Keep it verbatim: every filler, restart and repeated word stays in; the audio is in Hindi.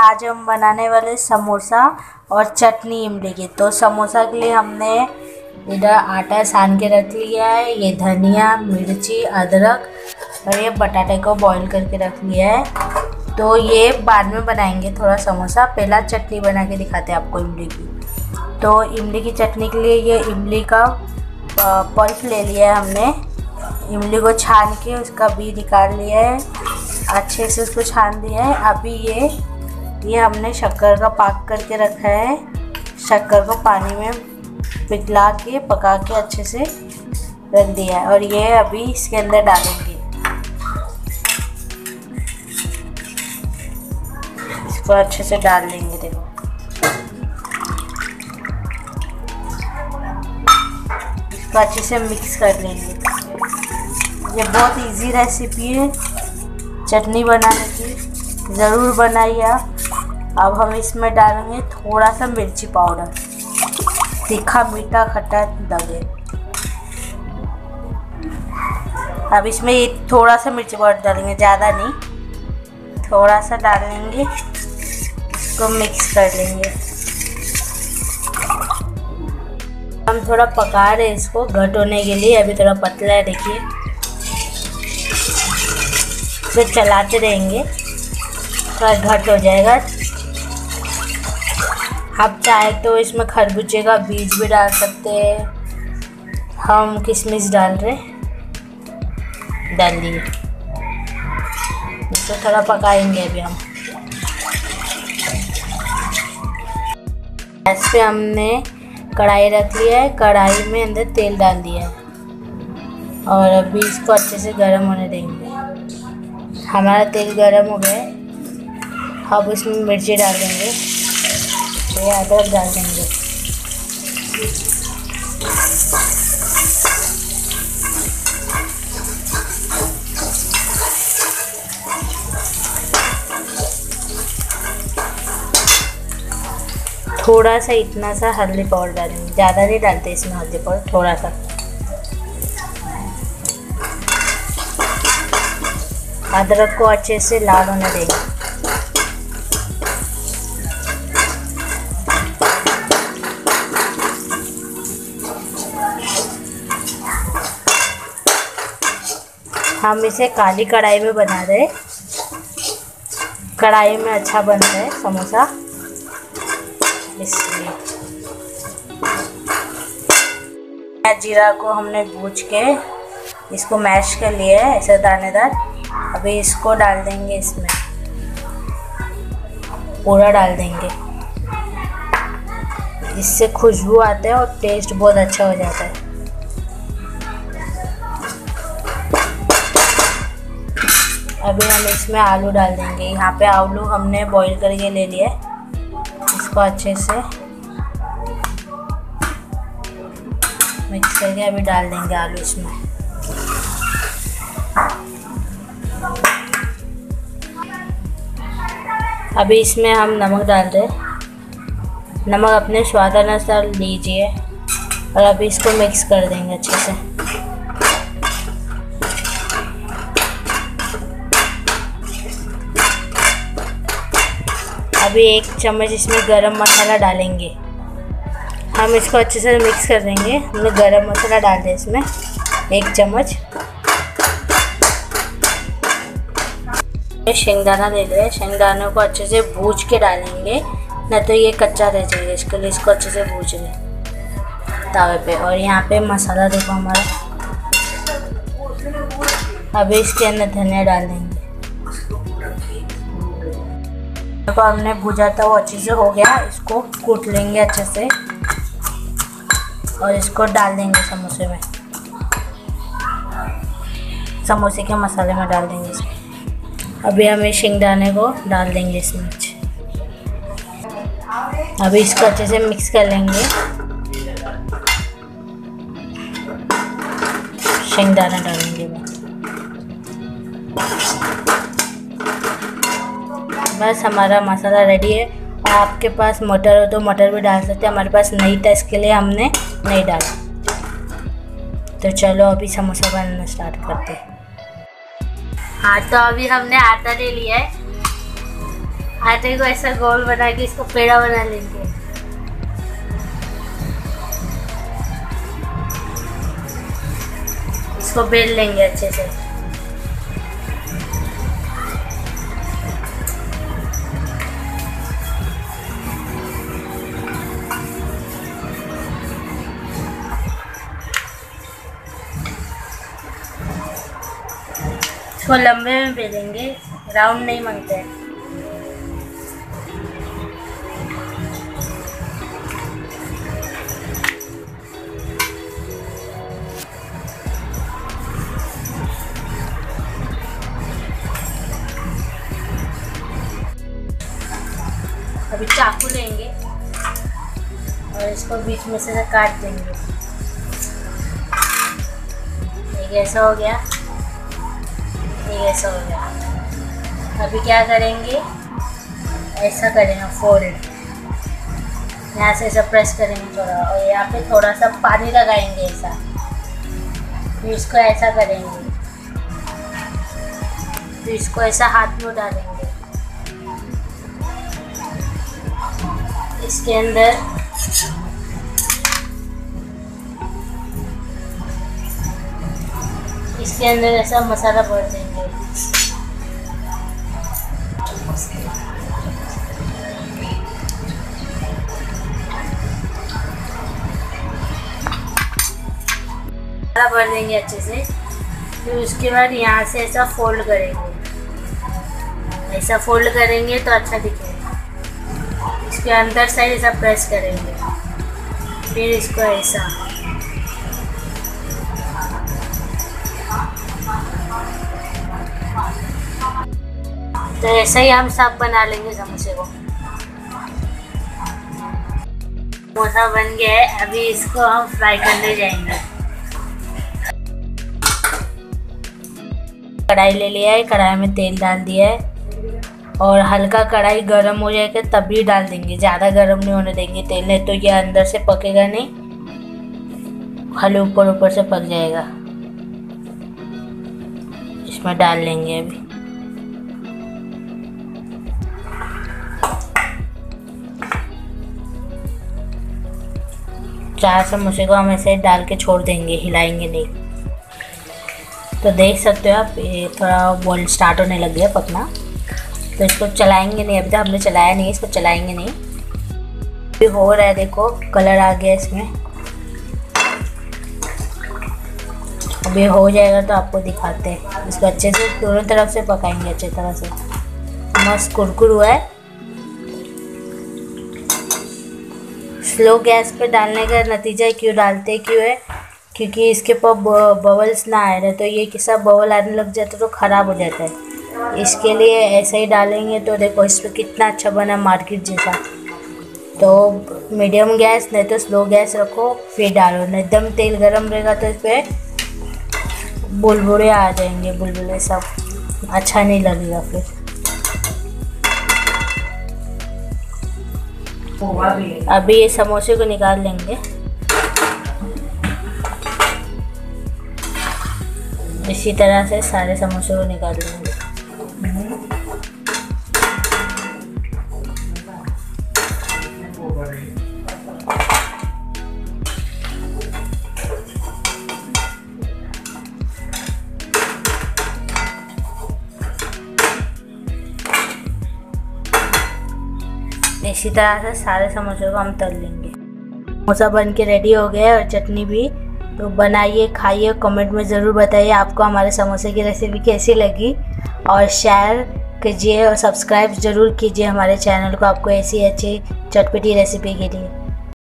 आज हम बनाने वाले समोसा और चटनी इमली की। तो समोसा के लिए हमने इधर आटा सान के रख लिया है, ये धनिया, मिर्ची, अदरक और ये बटाटे को बॉईल करके रख लिया है। तो ये बाद में बनाएंगे थोड़ा समोसा, पहला चटनी बना के दिखाते हैं आपको इमली की। तो इमली की चटनी के लिए ये इमली का पल्प ले लिया है हमने। इमली को छान के उसका बीज निकाल लिया है, अच्छे से उसको छान दिया है। अभी ये ये हमने शक्कर का पाक करके रखा है। शक्कर को पानी में पिघला के पका के अच्छे से रख दिया है और ये अभी इसके अंदर डालेंगे। इसको अच्छे से डाल लेंगे। देखो इसको अच्छे से मिक्स कर लेंगे। ये बहुत इजी रेसिपी है चटनी बनाने की, ज़रूर बनाइए आप। अब हम इसमें डालेंगे थोड़ा सा मिर्ची पाउडर, तीखा मीठा खट्टा लगे। अब इसमें थोड़ा सा मिर्ची पाउडर डालेंगे, ज़्यादा नहीं, थोड़ा सा डालेंगे। इसको मिक्स कर लेंगे। हम थोड़ा पका रहे हैं इसको घट होने के लिए। अभी थोड़ा पतला है, देखिए। तो चलाते रहेंगे, थोड़ा घट हो जाएगा। आप चाहे तो इसमें खरबूजे का बीज भी डाल सकते हैं। हम किशमिश डाल रहे, डाल दिए। इसको थोड़ा पकाएंगे अभी हम। गैस पे हमने कढ़ाई रख लिया है, कढ़ाई में अंदर तेल डाल दिया है और अभी इसको अच्छे से गर्म होने देंगे। हमारा तेल गर्म हो गया। अब इसमें मिर्ची डाल देंगे, ये अदरक डाल देंगे। थोड़ा सा इतना सा हल्दी पाउडर डालेंगे, ज़्यादा नहीं डालते इसमें हल्दी पाउडर, थोड़ा सा। अदरक को अच्छे से लाल होने देंगे। हम इसे काली कढ़ाई में बना रहे हैं, कढ़ाई में अच्छा बनता है समोसा, इसलिए। जीरा को हमने भूज के इसको मैश कर लिया है ऐसे दानेदार। अभी इसको डाल देंगे, इसमें पूरा डाल देंगे। इससे खुशबू आता है और टेस्ट बहुत अच्छा हो जाता है। अभी हम इसमें आलू डाल देंगे। यहाँ पे आलू हमने बॉईल करके ले लिया है। इसको अच्छे से मिक्स करके अभी डाल देंगे आलू इसमें। अभी इसमें हम नमक डाल रहे हैं। नमक अपने स्वाद अनुसार लीजिए और अभी इसको मिक्स कर देंगे अच्छे से। अभी एक चम्मच इसमें गरम मसाला डालेंगे। हम इसको अच्छे से मिक्स कर देंगे। हमने गरम मसाला डाल दिया इसमें एक चम्मच। शेंगदाना ले लिया, शेंगदाने को अच्छे से भूज के डालेंगे, नहीं तो ये कच्चा रह जाएगा। इसके लिए इसको अच्छे से भूज लें तवे पे। और यहाँ पे मसाला देखो हमारा। अभी इसके अंदर धनिया डाल देंगे। तो हमने भूजा था वो अच्छे से हो गया। इसको कूट लेंगे अच्छे से और इसको डाल देंगे समोसे में, समोसे के मसाले में डाल देंगे इसमें। अभी हमें शेंगदाने को डाल देंगे इसमें। अभी इसको अच्छे से मिक्स कर लेंगे। शेंगदाना डालेंगे बस। हमारा मसाला रेडी है। और आपके पास मटर हो तो मटर भी डाल सकते हैं। हमारे पास नहीं था, इसके लिए हमने नहीं डाला। तो चलो अभी समोसा बनाना स्टार्ट करते हैं। हाँ, तो अभी हमने आटा ले लिया है। आटे को ऐसा गोल बना के इसको पेड़ा बना लेंगे। इसको बेल लेंगे अच्छे से। इसको लंबे में बेलेंगे, राउंड नहीं मांगते हैं। अभी चाकू लेंगे और इसको बीच में से काट देंगे। ये ऐसा हो गया, ये ऐसा हो गया। अभी क्या करेंगे, ऐसा करेंगे फोल्ड, यहाँ से ऐसा प्रेस करेंगे थोड़ा, और यहाँ पे थोड़ा सा पानी लगाएंगे ऐसा। फिर इसको ऐसा करेंगे, फिर इसको ऐसा हाथ में डालेंगे। इसके अंदर इसके अंदर ऐसा मसाला भर देंगे। मसाला भर देंगे अच्छे से। फिर उसके बाद यहाँ से ऐसा फोल्ड करेंगे, ऐसा फोल्ड करेंगे तो अच्छा दिखेगा। इसके अंदर साइड ऐसा प्रेस करेंगे, फिर इसको ऐसा, तो ऐसा ही हम सब बना लेंगे समोसे को। समोसा बन गया है, अभी इसको हम फ्राई करने जाएंगे। कढ़ाई ले लिया है, कढ़ाई में तेल डाल दिया है और हल्का कढ़ाई गर्म हो जाएगा तभी डाल देंगे, ज़्यादा गर्म नहीं होने देंगे तेल, नहीं तो ये अंदर से पकेगा नहीं, खाली ऊपर ऊपर से पक जाएगा। इसमें डाल लेंगे अभी। चार समोसे को हम ऐसे डाल के छोड़ देंगे, हिलाएंगे नहीं। तो देख सकते हो आप, ये थोड़ा बॉल स्टार्ट होने लग गया पकना, तो इसको चलाएंगे नहीं, अभी तक हमने चलाया नहीं, इसको चलाएंगे नहीं। अभी हो रहा है, देखो कलर आ गया इसमें। अभी हो जाएगा तो आपको दिखाते हैं। इसको अच्छे से दोनों तरफ से पकाएंगे, अच्छी तरह से मस्त कुरकुर हुआ है। स्लो गैस पे डालने का नतीजा क्यों डालते क्यों है, क्योंकि इसके ऊपर बबल्स ना आ रहे, तो ये सब बबल आने लग जाते तो ख़राब हो जाता है। इसके लिए ऐसे ही डालेंगे। तो देखो इस पर कितना अच्छा बना, मार्केट जैसा। तो मीडियम गैस नहीं तो स्लो गैस रखो, फिर डालो, नहीं एकदम तेल गरम रहेगा तो इस पर बुलबुले आ जाएंगे, बुलबुले सब अच्छा नहीं लगेगा फिर। अभी ये समोसे को निकाल लेंगे, इसी तरह से सारे समोसे को निकाल लेंगे। इसी तरह से सारे समोसे को हम तल लेंगे। समोसा बन के रेडी हो गया है और चटनी भी। तो बनाइए, खाइए, कमेंट में ज़रूर बताइए आपको हमारे समोसे की रेसिपी कैसी लगी, और शेयर कीजिए और सब्सक्राइब ज़रूर कीजिए हमारे चैनल को, आपको ऐसी अच्छी चटपटी रेसिपी के लिए।